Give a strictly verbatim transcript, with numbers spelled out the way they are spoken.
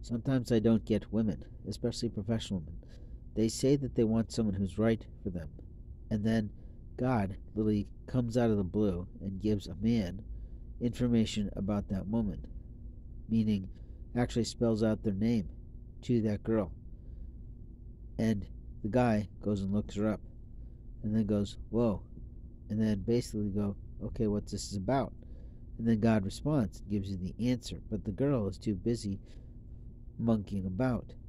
Sometimes I don't get women, especially professional women. They say that they want someone who's right for them. And then God literally comes out of the blue and gives a man information about that woman, meaning actually spells out their name to that girl. And the guy goes and looks her up and then goes, whoa. And then basically go, okay, what's this about? And then God responds and gives you the answer. But the girl is too busy monkeying about.